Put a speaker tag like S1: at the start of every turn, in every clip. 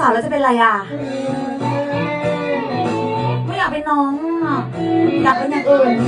S1: สาวแล้วจะเป็นอะไรอ่ะไม่อยากเป็นน้องอ่ะอยากเป็นอย่างอื่น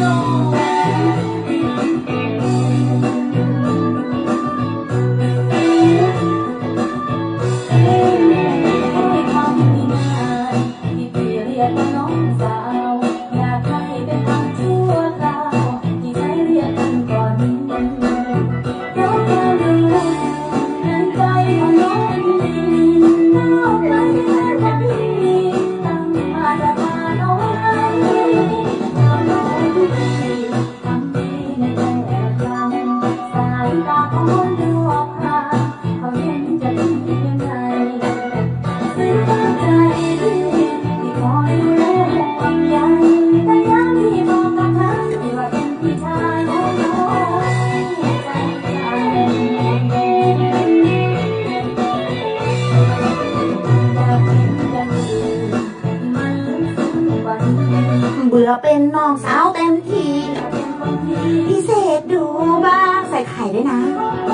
S1: เบื่อเป็นน้องสาวเต็มทีพิเศษดูบ้างใส่ไข่ด้วยนะ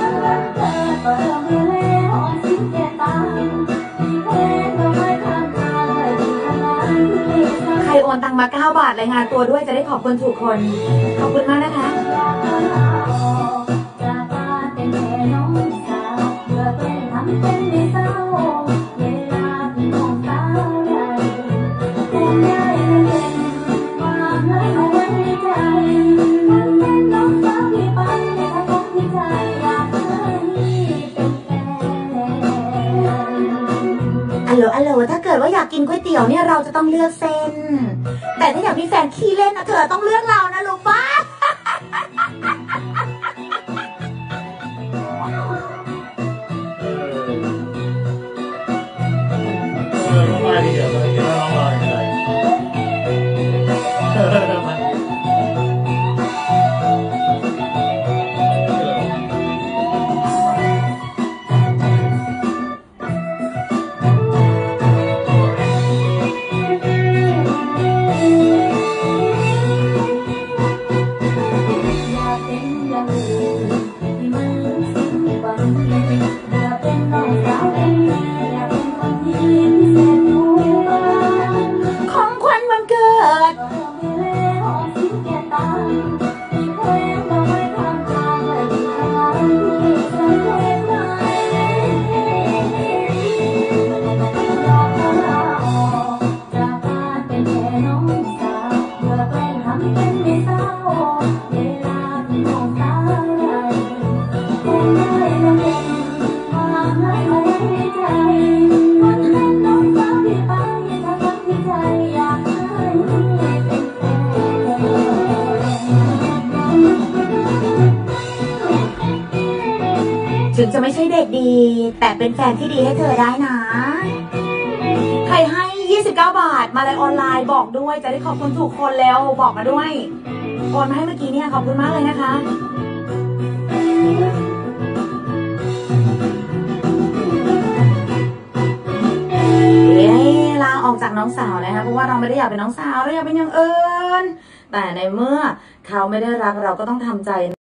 S1: ใครโอนตังมา9 บาทรายงานตัวด้วยจะได้ขอบคุณถูกคนขอบคุณมากนะคะอัลโหลถ้าเกิดว่าอยากกินก๋วยเตี๋ยวเนี่ยเราจะต้องเลือกเส้นแต่ถ้าอยากมีแฟนขี้เล่นนะเธอต้องเลือกเรานะลูกป้า
S2: ไม่ดีอ่ะไม่ดีต้องรออย่างไร
S1: ของขวัญวันเกิดถึงจะไม่ใช่เด็กดีแต่เป็นแฟนที่ดีให้เธอได้นะใครให้29 บาทมาเลยออนไลน์บอกด้วยจะได้ขอบคุณถูกคนแล้วบอกมาด้วยโอนมาให้เมื่อกี้เนี่ยขอบคุณมากเลยนะคะลาออกจากน้องสาวนะคะเพราะว่าเราไม่ได้อยากเป็นน้องสาวเราอยากเป็นอย่างอื่นแต่ในเมื่อเขาไม่ได้รักเราก็ต้องทำใจ